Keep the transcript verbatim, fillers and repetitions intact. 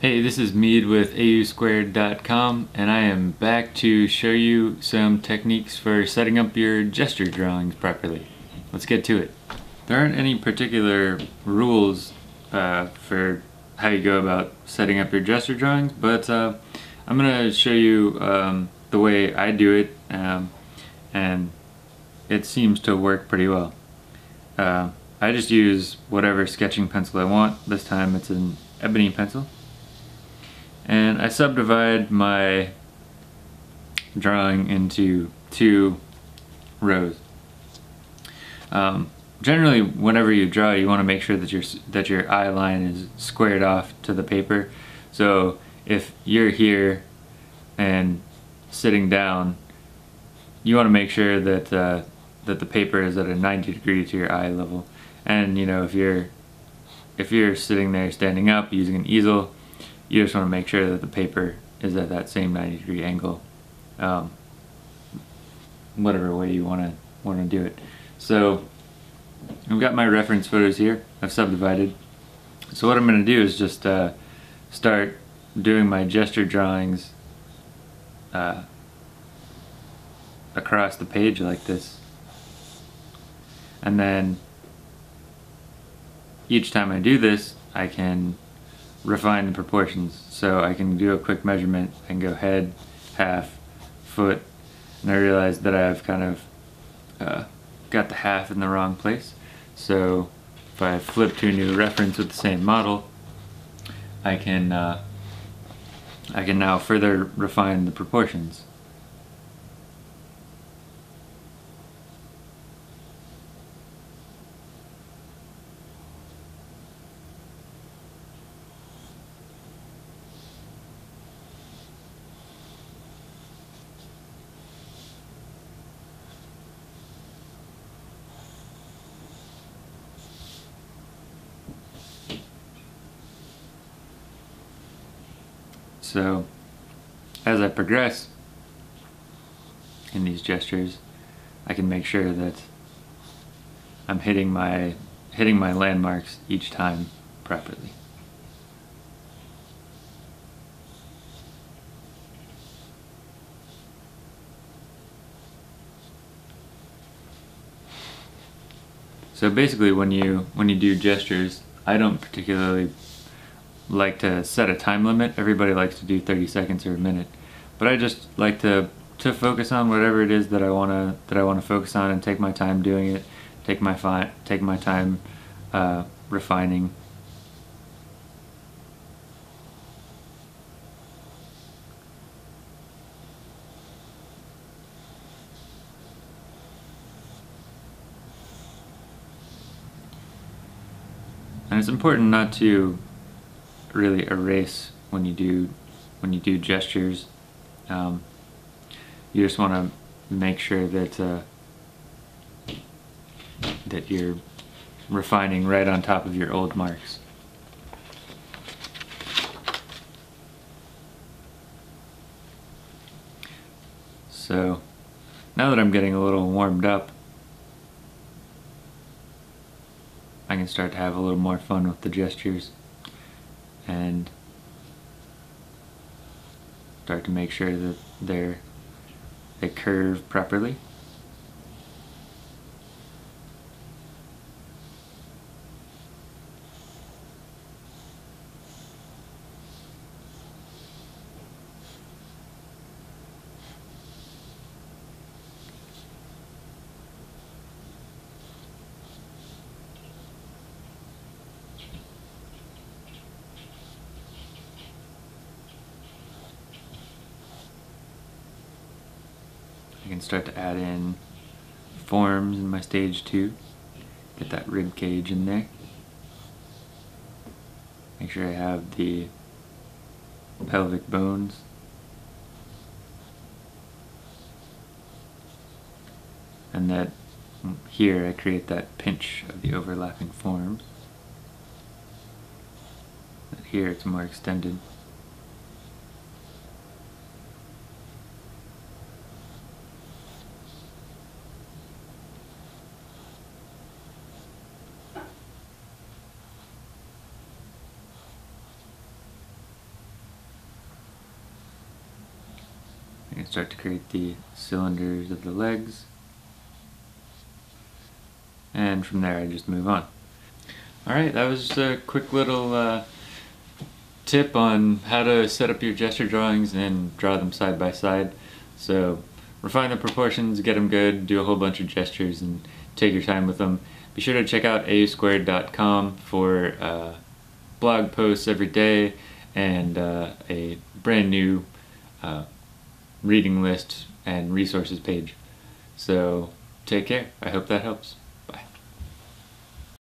Hey, this is Mead with A U squared dot com, and I am back to show you some techniques for setting up your gesture drawings properly. Let's get to it. There aren't any particular rules uh, for how you go about setting up your gesture drawings, but uh, I'm going to show you um, the way I do it, um, and it seems to work pretty well. Uh, I just use whatever sketching pencil I want. This time it's an ebony pencil. And I subdivide my drawing into two rows. Um, generally, whenever you draw, you want to make sure that your that your eye line is squared off to the paper. So if you're here and sitting down, you want to make sure that uh, that the paper is at a ninety degree to your eye level. And you know, if you're if you're sitting there standing up using an easel, you just want to make sure that the paper is at that same ninety degree angle, um, whatever way you want to want to do it. So I've got my reference photos here. I've subdivided. So what I'm going to do is just uh, start doing my gesture drawings uh, across the page like this, and then each time I do this, I can refine the proportions. So I can do a quick measurement. I can go head, half, foot, and I realize that I've kind of uh, got the half in the wrong place. So if I flip to a new reference with the same model, I can uh, I can now further refine the proportions. So as I progress in these gestures, I can make sure that I'm hitting my hitting my landmarks each time properly. So basically, when you when you do gestures, I don't particularly like to set a time limit. Everybody likes to do thirty seconds or a minute, but I just like to to focus on whatever it is that I wanna that I wanna focus on and take my time doing it. Take my fi take my time uh, refining. And it's important not to really erase when you do when you do gestures. Um, you just want to make sure that uh, that you're refining right on top of your old marks. So now that I'm getting a little warmed up, I can start to have a little more fun with the gestures and start to make sure that they're they curve properly. I can start to add in forms in my stage two. Get that rib cage in there. Make sure I have the pelvic bones. And that here I create that pinch of the overlapping forms. That here it's more extended. I can start to create the cylinders of the legs. And from there I just move on. Alright, that was a quick little uh, tip on how to set up your gesture drawings and draw them side by side. So refine the proportions, get them good, do a whole bunch of gestures and take your time with them. Be sure to check out A U squared dot com for uh, blog posts every day and uh, a brand new uh, reading list and resources page. So take care. I hope that helps.